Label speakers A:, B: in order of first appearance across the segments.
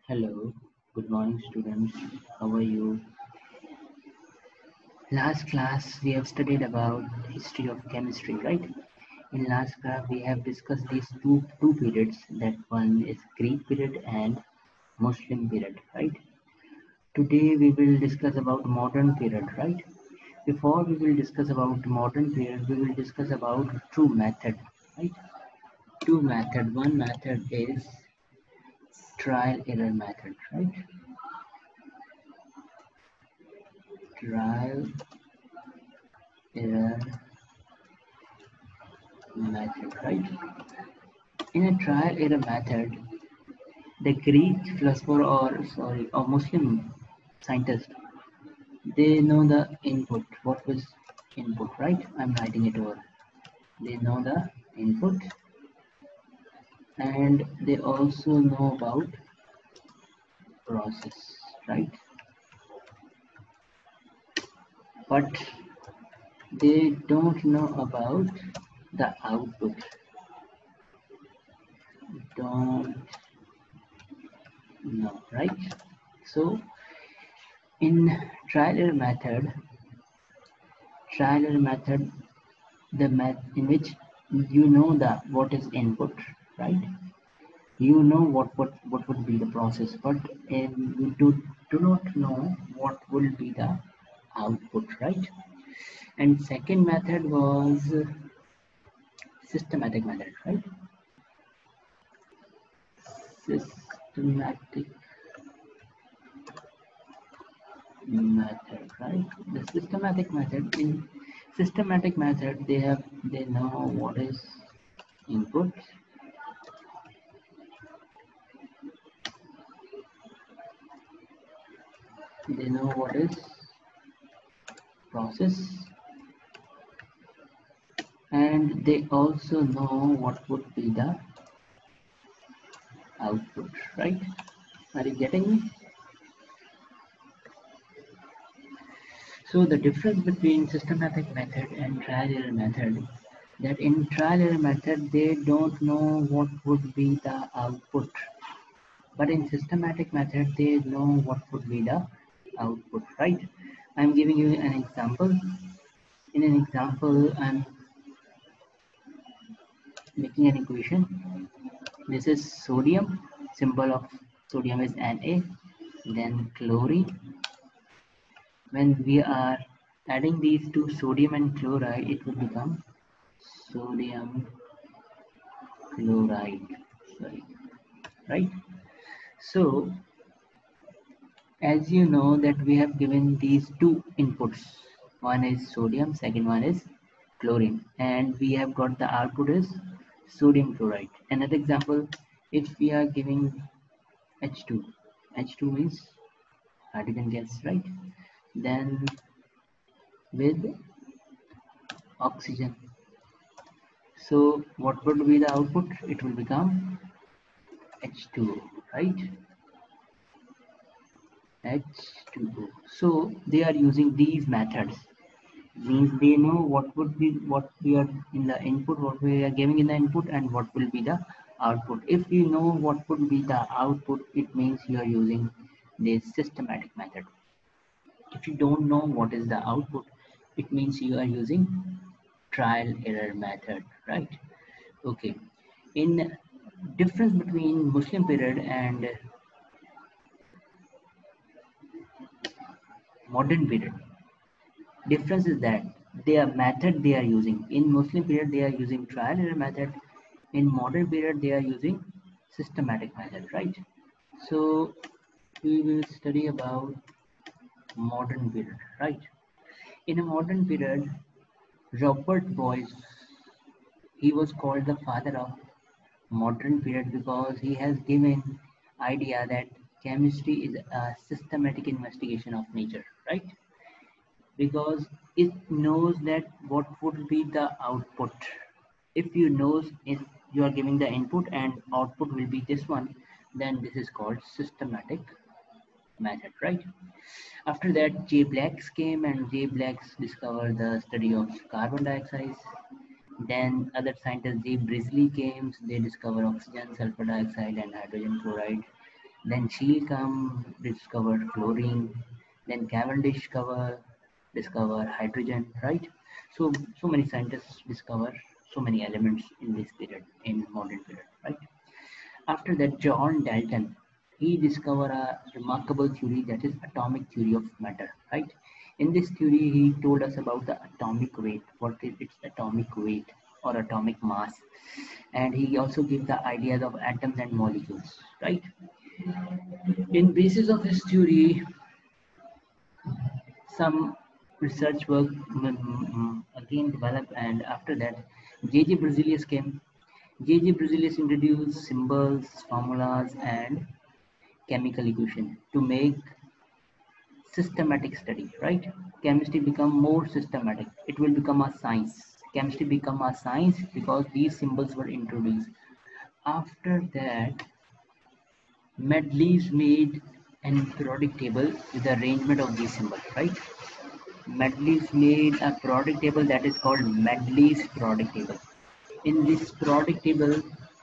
A: Hello, good morning students. How are you? Last class we have studied about history of chemistry, right? In last class we have discussed these two periods. That one is Greek period and Muslim period, right? Today we will discuss about modern period, right? Before we will discuss about modern period, we will discuss about two method, right? Two method. One method is trial error method, right? Trial error method, right? In a trial error method, the Greek philosopher or Muslim scientist, they know the input. What was input, right? I'm writing it over. They know the input and they also know about process, right? But they don't know about the output. Don't know, right? So in trial error method, trial error method the math in which you know the what is input, right? You know what would be the process, but you do not know what will be the output, right? And second method was systematic method, right? Systematic method, right? The systematic method they know what is input. They know what is process, and they also know what would be the output, right? Are you getting me? So the difference between systematic method and trial error method, that in trial error method they don't know what would be the output, but in systematic method they know what would be the output, right? I'm giving you an example. In an example, I'm making an equation. This is sodium, symbol of sodium is Na, then chlorine. When we are adding these two, sodium and chloride, it will become sodium chloride, sorry, right? So as you know that we have given these two inputs, one is sodium, second one is chlorine, and we have got the output is sodium chloride. Another example, if we are giving H2, H2 means hydrogen gas, right? Then with oxygen. So what would be the output? It will become H2O, right? H2O. So they are using these methods. Means they know what would be what we are in the input, what we are giving in the input, and what will be the output. If you know what would be the output, it means you are using the systematic method. If you don't know what is the output, it means you are using trial error method, right? Okay. In difference between Muslim period and modern period, difference is that their method they are using. In Muslim period they are using trial error method. In modern period they are using systematic method, right? So we will study about modern period, right? In a modern period, Robert Boyle, he was called the father of modern period because he has given idea that chemistry is a systematic investigation of nature, right? Because it knows that what would be the output. If you know if you are giving the input and output will be this one, then this is called systematic method, right? After that, J. Blacks came and J. Blacks discovered the study of carbon dioxide. Then other scientists, J. Brisley came, they discovered oxygen, sulfur dioxide, and hydrogen chloride. Then Scheele come discover chlorine. Then Cavendish discover hydrogen, right? So many scientists discover so many elements in this period, in modern period, right? After that, John Dalton, he discovered a remarkable theory, that is atomic theory of matter, right? In this theory, he told us about the atomic weight, what is its atomic weight or atomic mass, and he also gave the ideas of atoms and molecules, right? In basis of his theory, some research work again developed, and after that, J.J. Berzelius came. J.J. Berzelius introduced symbols, formulas, and chemical equation to make systematic study, right? Chemistry become more systematic. It will become a science. Chemistry become a science because these symbols were introduced. After that, Medleys made an periodic table with the arrangement of these symbols, right? Medleys made a periodic table that is called Medley's periodic table. In this periodic table,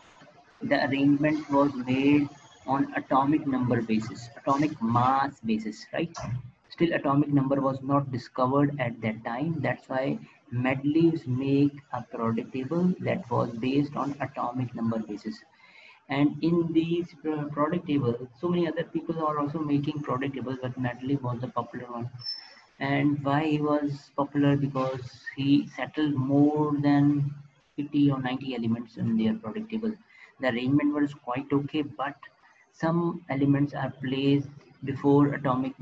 A: the arrangement was made on atomic number basis, atomic mass basis, right? Still, atomic number was not discovered at that time. That's why Medleys make a periodic table that was based on atomic number basis. And in these product tables, so many other people are also making product tables, but Medley was the popular one. And why he was popular? Because he settled more than 50 or 90 elements in their product table. The arrangement was quite okay, but some elements are placed before atomic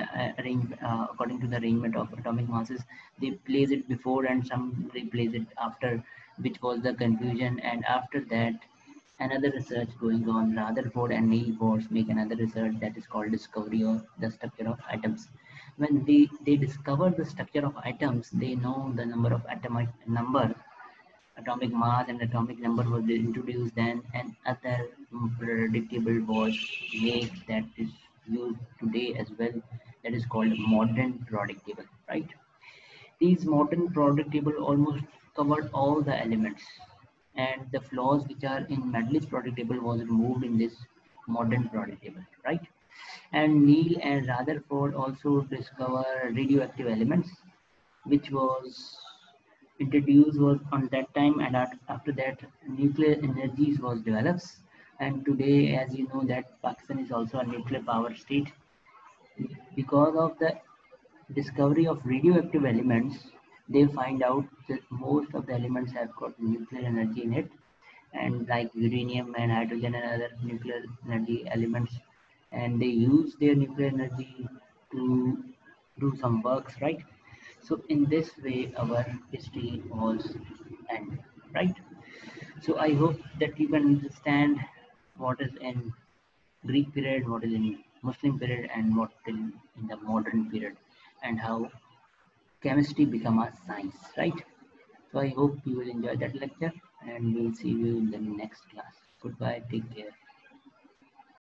A: according to the arrangement of atomic masses. They place it before, and some they place it after, which was the confusion. And after that, another research going on, Rutherford and Neil Bohr make another research that is called discovery of the structure of atoms. When they discover the structure of atoms, they know the number of atomic number, atomic mass and atomic number was introduced then, and other predictable was made that is used today as well, that is called modern periodic table, right? These modern periodic table almost covered all the elements, and the flaws which are in Medley's periodic table was removed in this modern periodic table, right? And Neil and Rutherford also discover radioactive elements, which was introduced was on that time, and after that nuclear energies was developed. And today, as you know, that Pakistan is also a nuclear power state. Because of the discovery of radioactive elements, they find out that most of the elements have got nuclear energy in it, and like uranium and hydrogen and other nuclear energy elements, and they use their nuclear energy to do some works, right? So in this way, our history was ended, right? So I hope that you can understand what is in Greek period, what is in Muslim period, and what in the modern period, and how chemistry become a science, right? So I hope you will enjoy that lecture, and we'll see you in the next class. Goodbye, take care.